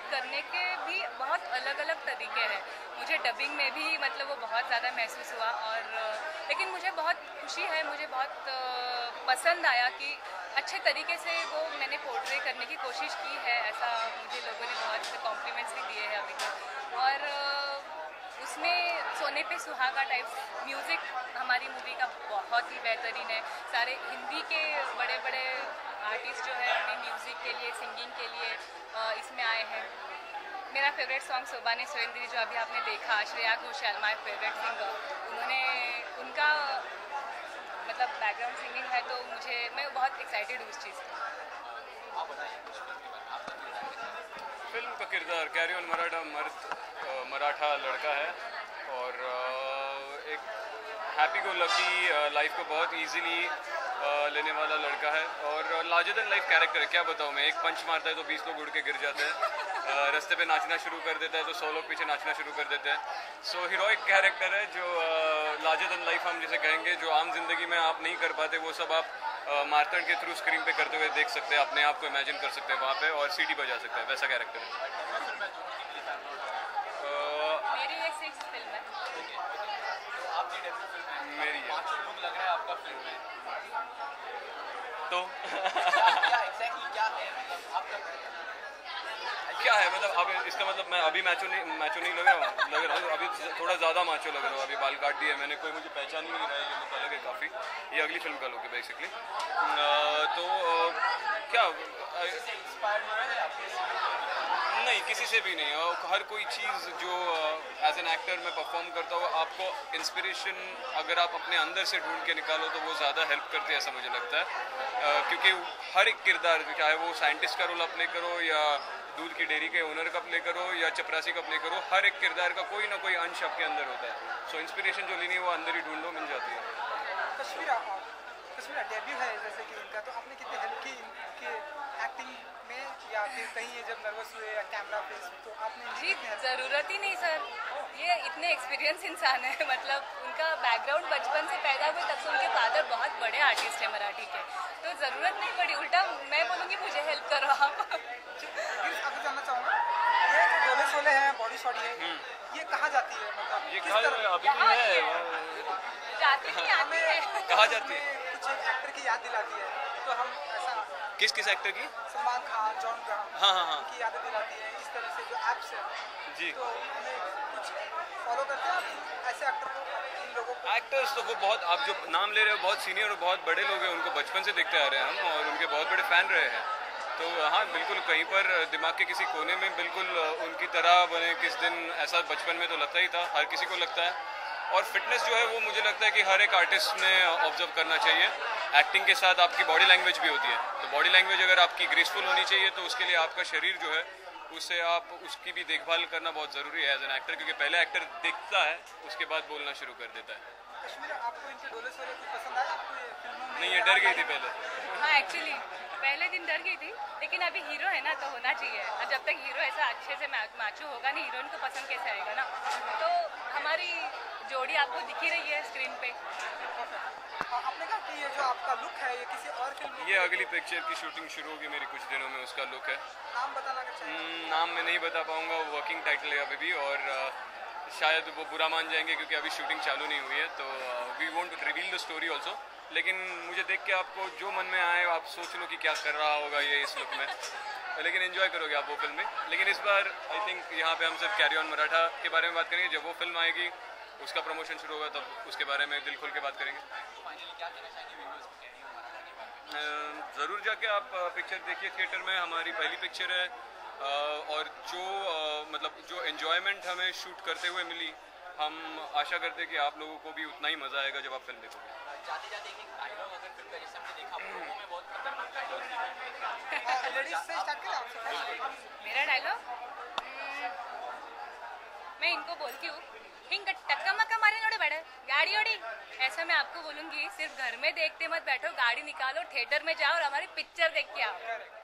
करने के भी बहुत अलग अलग तरीके हैं। मुझे डबिंग में भी मतलब वो बहुत ज़्यादा महसूस हुआ और लेकिन मुझे बहुत खुशी है, मुझे बहुत पसंद आया कि अच्छे तरीके से वो मैंने पोर्ट्रे करने की कोशिश की है। ऐसा मुझे लोगों ने बहुत कॉम्प्लीमेंट्स भी दिए हैं अभी तक। और उसमें सोने पे सुहागा टाइप म्यूज़िक हमारी मूवी का बहुत ही बेहतरीन है। सारे हिंदी के बड़े बड़े आर्टिस्ट जो है अपने म्यूज़िक के लिए, सिंगिंग के लिए इसमें आए हैं। मेरा फेवरेट सॉन्ग सोबाने सोयंद्री जो अभी आपने देखा, Shreya Ghoshal my favourite singer, उन्होंने उनका मतलब बैकग्राउंड सिंगिंग है तो मैं बहुत एक्साइटेड हूँ उस चीज़ से। फिल्म का किरदार कैरी ऑन मराठा मराठा लड़का है और एक हैप्पी गो लकी लाइफ को बहुत इजीली लेने वाला लड़का है और लार्जर देन लाइफ कैरेक्टर है। क्या बताऊँ मैं, एक पंच मारता है तो 20 लोग उड़ के गिर जाते हैं, रास्ते पे नाचना शुरू कर देता है तो 100 लोग पीछे नाचना शुरू कर देते हैं। सो हीरोइक कैरेक्टर है जो लार्जर देन लाइफ हम जिसे कहेंगे, जो आम जिंदगी में आप नहीं कर पाते वो सब आप मार्तंड के थ्रू स्क्रीन पे करते हुए देख सकते हैं, अपने आप को इमेजिन कर सकते हैं वहाँ पे और सीटी बजा सकते हैं, वैसा कैरेक्टर है। मेरी ये 6th फिल्म है। मेरी है। लग रहा है आपका फिल्म में तो क्या है मतलब अब इसका मतलब मैं अभी मैचो नहीं लग रहा हूँ, अभी थोड़ा ज़्यादा माचो लग रहा हूँ, अभी बाल काट दिए मैंने, कोई मुझे पहचान ही नहीं रहा है, ये लुक अलग है काफ़ी। ये अगली फिल्म का लुक है बेसिकली। तो क्या नहीं, किसी से भी नहीं, हर कोई चीज़ जो एज एन एक्टर मैं परफॉर्म करता हूँ, आपको इंस्पिरेशन अगर आप अपने अंदर से ढूंढ के निकालो तो वो ज़्यादा हेल्प करती है, ऐसा मुझे लगता है। क्योंकि हर एक किरदार, चाहे वो साइंटिस्ट का रोल आप प्ले करो या दूध की डेयरी के ओनर का प्ले करो या चपरासी का प्ले करो, हर एक किरदार का कोई ना कोई अंश आपके अंदर होता है। सो इंस्पिरेशन जो लेनी है वो अंदर ही ढूंढो, मिल जाती है। कश्मीरा डेब्यू है जैसे कि इनका, तो आपने कितनी हेल्प की इनके एक्टिंग में या फिर कहीं ये जब नर्वस हुए या कैमरा फेस तो आपने? जी ज़रूरत ही नहीं सर, ये इतने एक्सपीरियंस इंसान है, मतलब उनका बैकग्राउंड बचपन से पैदा हुए तब से उनके फादर बहुत बड़े आर्टिस्ट हैं मराठी के, तो ज़रूरत नहीं पड़ी, उल्टा मैं बोलूँगी मुझे हेल्प करो आप। आपको जानना चाहूँगा, ये जो डोले शोले हैं, बॉडी शॉडी है, ये कहाँ जाती है? मतलब ये कहाँ अभी भी है, जाती नहीं आती है, कहाँ जाती है? कुछ एक्टर की याद दिलाती है, तो हम ऐसा किस एक्टर की? सलमान खान, जॉन अब्राहम, हाँ की यादें दिलाती है इस तरह से जो एप्स है जी। तो ये कुछ फॉलो करते हैं ऐसे एक्टर को, इन लोगों को? एक्टर्स तो वो बहुत, आप जो नाम ले रहे हो बहुत सीनियर और बहुत बड़े लोग हैं, उनको बचपन से देखते आ रहे हैं हम और उनके बहुत बड़े फ़ैन रहे हैं। तो हाँ बिल्कुल, कहीं पर दिमाग के किसी कोने में बिल्कुल उनकी तरह बने किस दिन, ऐसा बचपन में तो लगता ही था, हर किसी को लगता है। और फिटनेस जो है वो मुझे लगता है कि हर एक आर्टिस्ट ने ऑब्जर्व करना चाहिए। एक्टिंग के साथ आपकी बॉडी लैंग्वेज भी होती है, तो बॉडी लैंग्वेज अगर आपकी ग्रेसफुल होनी चाहिए तो उसके लिए आपका शरीर जो है उससे आप उसकी भी देखभाल करना बहुत ज़रूरी है एज एन एक्टर, क्योंकि पहले एक्टर देखता है उसके बाद बोलना शुरू कर देता है। कश्मीर, आपको इनके डोले शोले कुछ पसंद आया आपको ये फिल्मों में? नहीं, ये डर गई थी पहले। हाँ एक्चुअली पहले दिन डर गई थी, लेकिन अभी हीरो है ना तो होना चाहिए, और जब तक हीरो ऐसा अच्छे से माचो होगा नहीं, हीरोइन को पसंद कैसे आएगा ना, तो हमारी जोड़ी आपको दिख ही रही है स्क्रीन पे। आपने कहा कि ये जो आपका लुक है ये किसी और फिल्म, ये अगली पिक्चर की शूटिंग शुरू होगी मेरी कुछ दिनों में, उसका लुक है। नाम बताना अगर चाहिए? नाम मैं नहीं बता पाऊँगा, वो वर्किंग टाइटल है अभी भी, और शायद वो बुरा मान जाएंगे क्योंकि अभी शूटिंग चालू नहीं हुई है, तो we won't reveal the story also. लेकिन मुझे देख के आपको जो मन में आए आप सोच लो कि क्या कर रहा होगा ये इस लुक में, लेकिन एंजॉय करोगे आप वो फिल्म में। लेकिन इस बार आई थिंक यहाँ पे हम सिर्फ कैरी ऑन मराठा के बारे में बात करेंगे, जब वो फिल्म आएगी उसका प्रमोशन शुरू होगा तब उसके बारे में दिल खोल के बात करेंगे। ज़रूर जाके आप पिक्चर देखिए थिएटर में, हमारी पहली पिक्चर है, और जो मतलब जो एन्जॉयमेंट हमें शूट करते हुए मिली, हम आशा करते हैं कि आप लोगों को भी उतना ही मज़ा आएगा जब आप फिल्म देखोगे। जाते जाते एक डायलॉग अगर फिल्म का जैसे हमने देखा प्रोमो में बहुत खतरनाक डायलॉग लेडीज से स्टार्ट करें आपसे? मेरा डायलॉग मैं इनको बोलती हूँ, हिंग टक्का मक्का मारे नोड़े बैठे गाड़ी ओड़ी, ऐसा मैं आपको बोलूँगी, सिर्फ घर में देखते मत बैठो, गाड़ी निकालो, थिएटर में जाओ और हमारी पिक्चर देख के आओ।